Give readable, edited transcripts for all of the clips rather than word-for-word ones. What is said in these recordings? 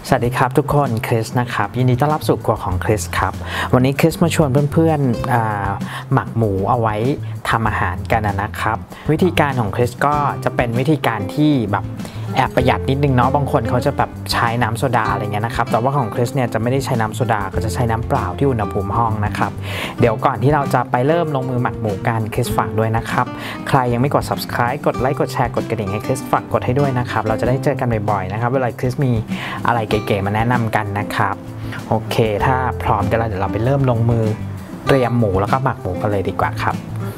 สวัสดีครับทุกคนคริสนะครับยินดีต้อนรับสู่ครัวของคริสครับวันนี้คริสมาชวนเพื่อนๆหมักหมูเอาไว้ทำอาหารกันนะครับวิธีการของคริสก็จะเป็นวิธีการที่แบบแอบประหยัดนิดนึงเนาะบางคนเขาจะแบบใช้น้ำโซดาอะไรเงี้ยนะครับแต่ว่าของคริสเนี่ยจะไม่ได้ใช้น้ำโซดาก็จะใช้น้ำเปล่าที่อุณหภูมิห้องนะครับเดี๋ยวก่อนที่เราจะไปเริ่มลงมือหมักหมูกันคริสฝากด้วยนะครับใครยังไม่กด subscribe กดไลค์กดแชร์กดกระดิ่งให้คริสฝากกดให้ด้วยนะครับเราจะได้เจอกันบ่อยๆนะครับเวลาคริสมีอะไรเก๋ๆมาแนะนำกันนะครับโอเคถ้าพร้อมกันแล้วเดี๋ยวเราไปเริ่มลงมือเตรียมหมูแล้วก็หมักหมูกันเลยดีกว่าครับ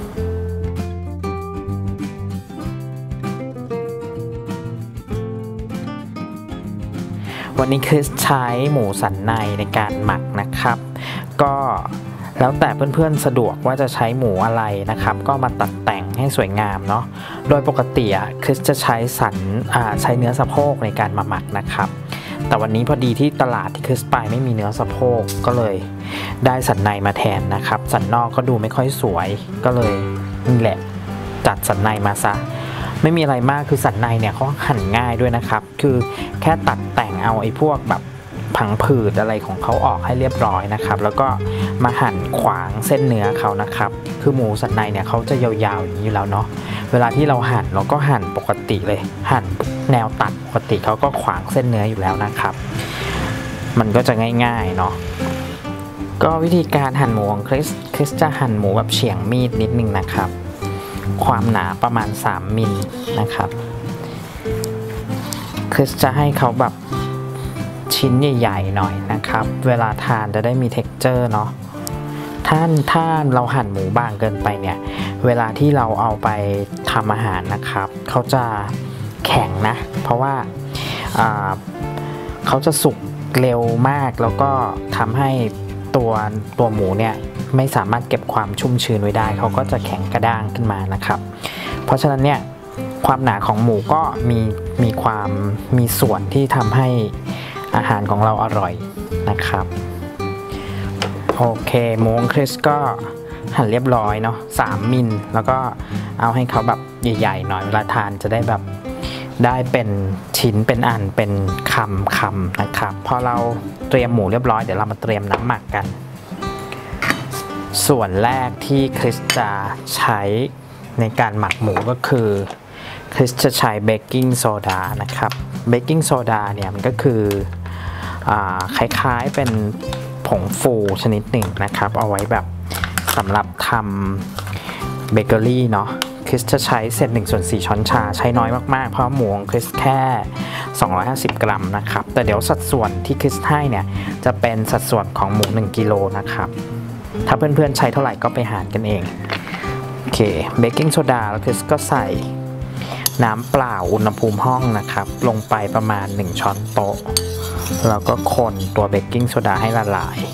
วันนี้คริสใช้หมูสันในในการหมักนะครับก็แล้วแต่เพื่อนๆสะดวกว่าจะใช้หมูอะไรนะครับก็มาตัดแต่งให้สวยงามเนาะโดยปกติคริสจะใช้ใช้เนื้อสะโพกในการมาหมักนะครับแต่วันนี้พอดีที่ตลาดที่คริสไปไม่มีเนื้อสะโพกก็เลยได้สันในมาแทนนะครับสันนอกก็ดูไม่ค่อยสวยก็เลยนี่แหละจัดสันในมาซะไม่มีอะไรมากคือสันในเนี่ยเขาหั่นง่ายด้วยนะครับคือแค่ตัดแต่งเอาไอ้พวกแบบผังผืดอะไรของเขาออกให้เรียบร้อยนะครับแล้วก็มาหั่นขวางเส้นเนื้อเขานะครับคือหมูสันในเนี่ยเขาจะยาวๆอย่างนี้อยู่แล้วเนาะเวลาที่เราหั่นเราก็หั่นปกติเลยหั่นแนวตัดปกติเขาก็ขวางเส้นเนื้ออยู่แล้วนะครับมันก็จะง่ายๆเนาะก็วิธีการหั่นหมูของคริสจะหั่นหมูแบบเฉียงมีดนิดนึงนะครับความหนาประมาณ3 มิลนะครับคริสจะให้เขาแบบชิ้นใหญ่ๆหน่อยนะครับเวลาทานจะได้มี texture เนาะถ้าเราหั่นหมูบางเกินไปเนี่ยเวลาที่เราเอาไปทำอาหารนะครับเขาจะแข็งนะเพราะว่าเขาจะสุกเร็วมากแล้วก็ทำให้ตัวหมูเนี่ยไม่สามารถเก็บความชุ่มชื้นไว้ได้เขาก็จะแข็งกระด้างขึ้นมานะครับเพราะฉะนั้นเนี่ยความหนาของหมูก็มีส่วนที่ทำให้อาหารของเราอร่อยนะครับโอเคหมูของคริสก็หั่นเรียบร้อยเนาะ3 มิลแล้วก็เอาให้เขาแบบใหญ่ๆหน่อยเวลาทานจะได้แบบได้เป็นชิ้นเป็นอันเป็นคำนะครับพอเราเตรียมหมูเรียบร้อยเดี๋ยวเรามาเตรียมน้ำหมักกันส่วนแรกที่คริสจะใช้ในการหมักหมูก็คือคริสจะใช้เบกกิ้งโซดานะครับเบกกิ้งโซดาเนี่ยมันก็คือคล้ายๆเป็นผงฟูชนิดหนึ่งนะครับเอาไว้แบบสำหรับทำเบเกอรี่เนาะคริสจะใช้เศษ1/4 ช้อนชาใช้น้อยมากๆเพราะหมูของคริสแค่250 กรัมนะครับแต่เดี๋ยวสัดส่วนที่คริสให้เนี่ยจะเป็นสัดส่วนของหมู1 กิโลนะครับถ้าเพื่อนๆใช้เท่าไหร่ก็ไปหารกันเองโอเคเบกกิ้งโซดาแล้วคริสก็ใส่น้ำเปล่าอุณหภูมิห้องนะครับลงไปประมาณ1 ช้อนโต๊ะแล้วก็คนตัวเบกกิ้งโซดาให้ละลาย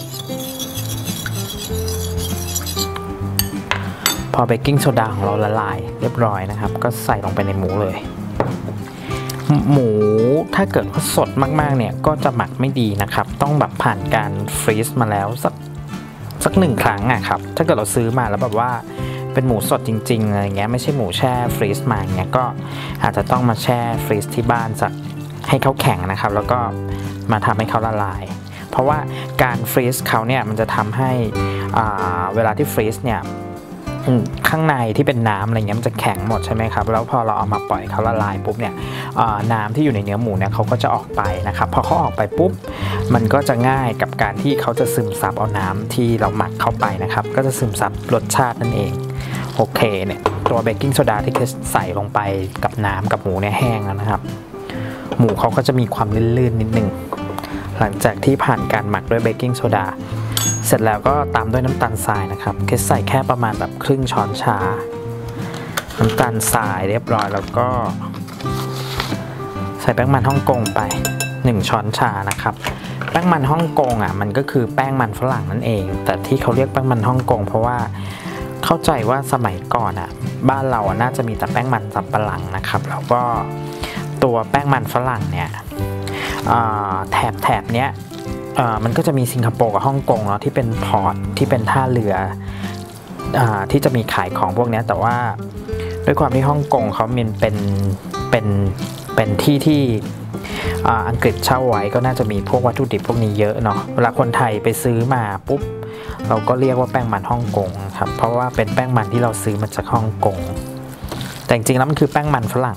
พอเบกกิ้งโซดาของเราละลายเรียบร้อยนะครับก็ใส่ลงไปในหมูเลยหมูถ้าเกิดว่าสดมากๆเนี่ยก็จะหมักไม่ดีนะครับต้องแบบผ่านการฟรีซมาแล้วสัก1 ครั้งครับถ้าเกิดเราซื้อมาแล้วแบบว่าเป็นหมูสดจริงๆอะไรเงี้ยไม่ใช่หมูแช่ฟรีซมาอย่างเงี้ยก็อาจจะต้องมาแช่ฟรีซที่บ้านสักให้เขาแข็งนะครับแล้วก็มาทำให้เขาละลายเพราะว่าการฟรีซเขาเนี่ยมันจะทำให้เวลาที่ฟรีซเนี่ยข้างในที่เป็นน้ำอะไรเงี้ยมันจะแข็งหมดใช่ไหมครับแล้วพอเราเอามาปล่อยเขาละลายปุ๊บเนี่ยน้ำที่อยู่ในเนื้อหมูเนี่ยเขาก็จะออกไปนะครับพอเขาออกไปปุ๊บมันก็จะง่ายกับการที่เขาจะซึมซับเอาน้ำที่เราหมักเข้าไปนะครับก็จะซึมซับรสชาตินั่นเองโอเคเนี่ยตัวเบกกิ้งโซดาที่ใส่ลงไปกับน้ำกับหมูเนี่ยแห้งแล้วนะครับหมูเขาก็จะมีความลื่นๆนิดนึงหลังจากที่ผ่านการหมักด้วยเบกกิ้งโซดาเสร็จแล้วก็ตามด้วยน้ำตาลทรายนะครับคริสใส่แค่ประมาณแบบครึ่งช้อนชาน้ำตาลทรายเรียบร้อยแล้วก็ใส่แป้งมันฮ่องกงไป1 ช้อนชานะครับแป้งมันฮ่องกงมันก็คือแป้งมันฝรั่งนั่นเองแต่ที่เขาเรียกแป้งมันฮ่องกงเพราะว่าเข้าใจว่าสมัยก่อนบ้านเราน่าจะมีแต่แป้งมันสำปะหลังนะครับแล้วก็ตัวแป้งมันฝรั่งเนี่ยแถบเนี้ยมันก็จะมีสิงคโปร์กับฮ่องกงเนาะที่เป็นพอร์ตที่เป็นท่าเรือที่จะมีขายของพวกนี้แต่ว่าด้วยความที่ฮ่องกงเขาเป็นที่ที่อังกฤษเช่าไว้ก็น่าจะมีพวกวัตถุดิบพวกนี้เยอะเนาะเวลาคนไทยไปซื้อมาปุ๊บเราก็เรียกว่าแป้งมันฮ่องกงครับเพราะว่าเป็นแป้งมันที่เราซื้อมาจากฮ่องกงแต่จริงๆแล้วมันคือแป้งมันฝรั่ง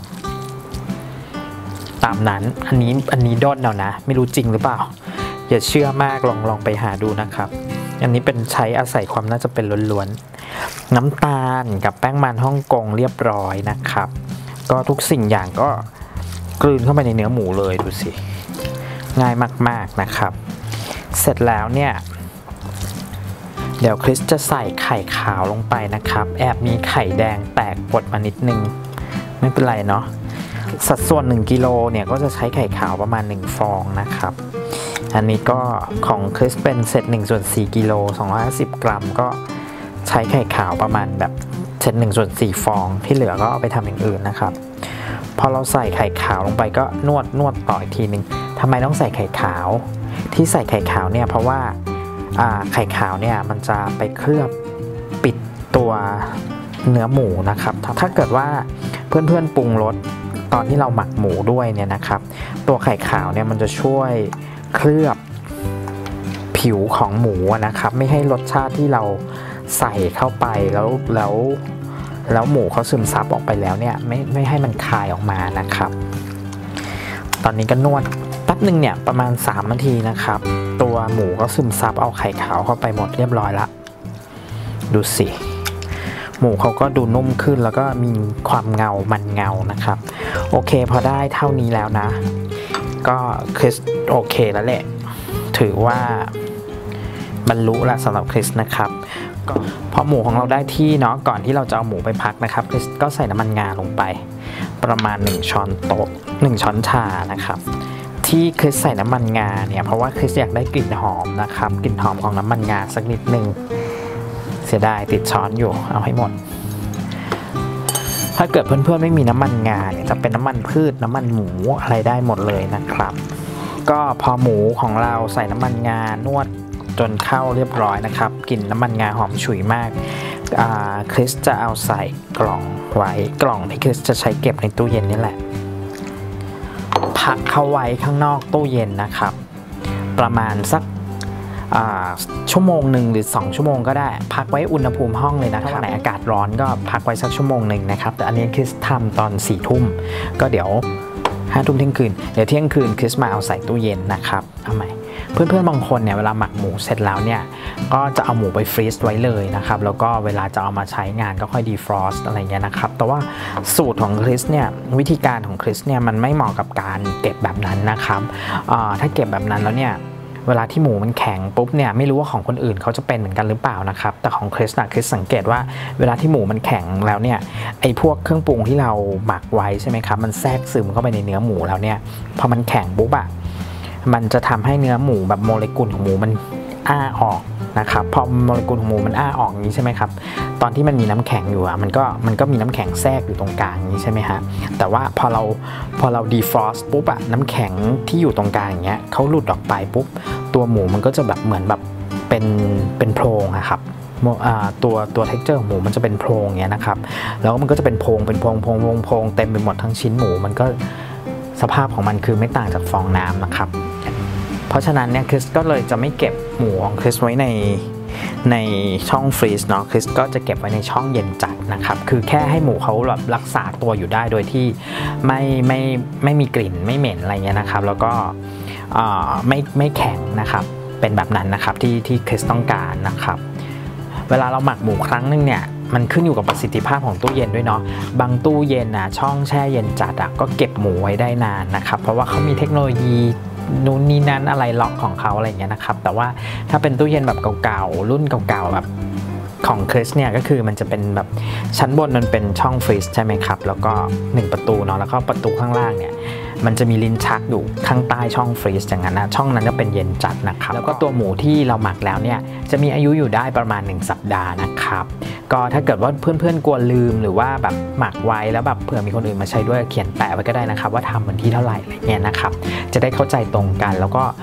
ตามนั้นอันนี้ด้นเอานะไม่รู้จริงหรือเปล่าอย่าเชื่อมากลองไปหาดูนะครับอันนี้เป็นใช้อาศัยความน่าจะเป็นล้วนๆน้ำตาลกับแป้งมันฮ่องกงเรียบร้อยนะครับก็ทุกสิ่งอย่างก็กลืนเข้าไปในเนื้อหมูเลยดูสิง่ายมากๆนะครับเสร็จแล้วเนี่ยเดี๋ยวคริสจะใส่ไข่ขาวลงไปนะครับแอบมีไข่แดงแตกปดมานิดนึงไม่เป็นไรเนาะสัดส่วน1กิโลเนี่ยก็จะใช้ไข่ขาวประมาณ1ฟองนะครับอันนี้ก็ของคริสเป็นเศษ1/4 กิโล250 กรัมก็ใช้ไข่ขาวประมาณแบบเศษ1/4 ฟองที่เหลือก็เอาไปทำอย่างอื่นนะครับพอเราใส่ไข่ขาวลงไปก็นวดต่ออีกทีหนึ่งทำไมต้องใส่ไข่ขาวที่ใส่ไข่ขาวเนี่ยเพราะว่าไข่ขาวเนี่ยมันจะไปเคลือบปิดตัวเนื้อหมูนะครับถ้าเกิดว่าเพื่อนๆปรุงรสตอนที่เราหมักหมูด้วยเนี่ยนะครับตัวไข่ขาวเนี่ยมันจะช่วยเคลือบผิวของหมูนะครับไม่ให้รสชาติที่เราใส่เข้าไปแล้วหมูเขาซึมซับออกไปแล้วเนี่ยไม่ให้มันคายออกมานะครับตอนนี้ก็นวดแป๊บนึงเนี่ยประมาณ3 นาทีนะครับตัวหมูก็ซึมซับเอาไข่ขาวเข้าไปหมดเรียบร้อยละดูสิหมูเขาก็ดูนุ่มขึ้นแล้วก็มีความเงามันเงานะครับโอเคพอได้เท่านี้แล้วนะก็คริสโอเคแล้วแหละถือว่าบรรลุแล้วสำหรับคริสนะครับก็พอหมูของเราได้ที่เนาะก่อนที่เราจะเอาหมูไปพักนะครับคริสก็ใส่น้ำมันงาลงไปประมาณ1 ช้อนโต๊ะ1 ช้อนชานะครับที่คริสใส่น้ำมันงาเนี่ยเพราะว่าคริสอยากได้กลิ่นหอมนะครับกลิ่นหอมของน้ำมันงาสักนิดนึงเสียดายติดช้อนอยู่เอาให้หมดถ้าเกิดเพื่อนๆไม่มีน้ำมันงาเนี่ยจะเป็นน้ำมันพืชน้ำมันหมูอะไรได้หมดเลยนะครับก็พอหมูของเราใส่น้ำมันงานวดจนเข้าเรียบร้อยนะครับกลิ่นน้ำมันงาหอมฉุยมากคริสจะเอาใส่กล่องไว้กล่องที่คริสจะใช้เก็บในตู้เย็นนี่แหละพักเข้าไว้ข้างนอกตู้เย็นนะครับประมาณสักชั่วโมงหนึ่งหรือ2 ชั่วโมงก็ได้พักไว้อุณหภูมิห้องเลยนะถ้าวันไหนอากาศร้อนก็พักไว้สักชั่วโมงหนึ่งนะครับแต่อันนี้คริสทำตอน4 ทุ่มก็เดี๋ยว5 ทุ่มเที่ยงคืนเดี๋ยวเที่ยงคืนคริสมาเอาใส่ตู้เย็นนะครับทำไมเพื่อนๆบางคนเนี่ยเวลาหมักหมูเสร็จแล้วเนี่ยก็จะเอาหมูไปฟรีซไว้เลยนะครับแล้วก็เวลาจะเอามาใช้งานก็ค่อยดีฟรอสต์อะไรเงี้ยนะครับแต่ว่าสูตรของคริสเนี่ยวิธีการของคริสเนี่ยมันไม่เหมาะกับการเก็บแบบนั้นนะครับถ้าเก็บแบบนั้นแล้วเนี่ยเวลาที่หมูมันแข็งปุ๊บเนี่ยไม่รู้ว่าของคนอื่นเขาจะเป็นเหมือนกันหรือเปล่านะครับแต่ของคริสนะคริสสังเกตว่าเวลาที่หมูมันแข็งแล้วเนี่ยไอ้พวกเครื่องปรุงที่เราหมักไว้ใช่ไหมครับมันแทรกซึมเข้าไปในเนื้อหมูแล้วเนี่ยพอมันแข็งปุ๊บอะมันจะทำให้เนื้อหมูแบบโมเลกุลของหมูมันอ้าออกนะครับพอโมเลกุลของหมูมันอ้าออกอย่างนี้ใช่ไหมครับตอนที่มันมีน้ำแข็งอยู่อะมันก็มีน้ำแข็งแทรกอยู่ตรงกลางนี้ใช่ไหมฮะแต่ว่าพอเราดีฟรอสต์ปุ๊บอะน้ำแข็งที่อยู่ตรงกลางอย่างเงี้ยเขาหลุดออกไปปุ๊บตัวหมูมันก็จะแบบเหมือนแบบเป็นโพรงอะครับตัวเท็กเจอร์ของหมูมันจะเป็นโพรงเงี้ยนะครับแล้วมันก็จะเป็นโพรงเต็มไปหมดทั้งชิ้นหมูมันก็สภาพของมันคือไม่ต่างจากฟองน้ำนะครับเพราะฉะนั้นเนี่ยคริสก็เลยจะไม่เก็บหมูของคริสไว้ในช่องฟรีซเนาะคริสก็จะเก็บไว้ในช่องเย็นจัดนะครับคือแค่ให้หมูเขาแบบรักษาตัวอยู่ได้โดยที่ไม่มีกลิ่นไม่เหม็นอะไรเงี้ยนะครับแล้วก็ไม่แข็งนะครับเป็นแบบนั้นนะครับที่คริสต้องการนะครับเวลาเราหมักหมูครั้งนึงเนี่ยมันขึ้นอยู่กับประสิทธิภาพของตู้เย็นด้วยเนาะบางตู้เย็นนะช่องแช่เย็นจัดก็เก็บหมูไว้ได้นานนะครับเพราะว่าเขามีเทคโนโลยีนู่นนี่นั่นอะไรล็อกของเขาอะไรอย่างเงี้ยนะครับแต่ว่าถ้าเป็นตู้เย็นแบบเก่าๆรุ่นเก่าๆแบบของคริสเนี่ยก็คือมันจะเป็นแบบชั้นบนมันเป็นช่องฟรีซใช่ไหมครับแล้วก็1 ประตูเนาะแล้วก็ประตูข้างล่างเนี่ยมันจะมีลิ้นชักอยู่ข้างใต้ช่องฟรีซอย่างนั้นนะช่องนั้นจะเป็นเย็นจัดนะครับแล้วก็ตัวหมูที่เราหมักแล้วเนี่ยจะมีอายุอยู่ได้ประมาณ1 สัปดาห์นะครับก็ถ้าเกิดว่าเพื่อนๆกลัวลืมหรือว่าแบบหมักไว้แล้วแบบเผื่อมีคนอื่นมาใช้ด้วยเขียนแปะไว้ก็ได้นะครับว่าทำวันที่เท่าไหร่อะไรเงี้ยนะครับจะได้เข้าใจตรงกันแล้วก็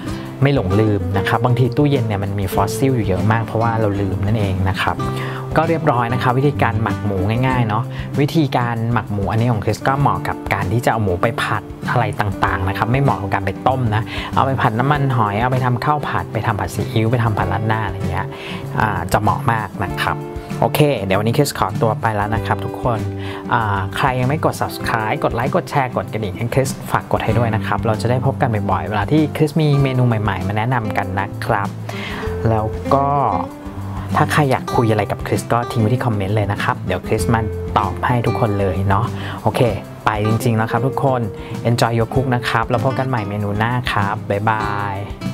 ไม่หลงลืมนะครับบางทีตู้เย็นเนี่ยมันมีฟอสซิลอยู่เยอะมากเพราะว่าเราลืมนั่นเองนะครับก็เรียบร้อยนะครับวิธีการหมักหมูง่ายๆเนาะวิธีการหมักหมูอันนี้ของคริสก็เหมาะกับการที่จะเอาหมูไปผัดอะไรต่างๆนะครับไม่เหมาะกับการไปต้มนะเอาไปผัดน้ำมันหอยเอาไปทำข้าวผัดไปทำผัดซีอิ๊วไปทำผัดราดหน้าอะไรเงี้ยจะเหมาะมากนะครับโอเคเดี๋ยววันนี้คริสขอตัวไปแล้วนะครับทุกคนใครยังไม่กด subscribe กดไลค์กดแชร์กดกระดิ่งให้คริสฝากกดให้ด้วยนะครับเราจะได้พบกันบ่อยๆเวลาที่คริสมีเมนูใหม่ๆมาแนะนำกันนะครับแล้วก็ถ้าใครอยากคุยอะไรกับคริสก็ทิ้งไว้ที่คอมเมนต์เลยนะครับเดี๋ยวคริสมาตอบให้ทุกคนเลยเนาะโอเคไปจริงๆแล้วครับทุกคน enjoy your cook นะครับแล้วพบกันใหม่เมนูหน้าครับบ๊ายบาย